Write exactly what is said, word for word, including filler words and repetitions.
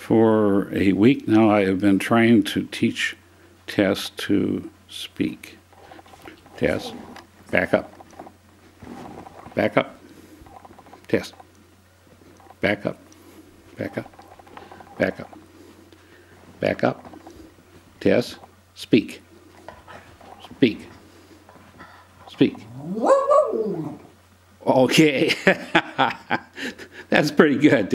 For a week now, I have been trying to teach Tess to speak. Tess, back up. Back up. Tess, back up. Back up. Back up. Back up. Tess, speak. Speak. Speak. Okay. That's pretty good.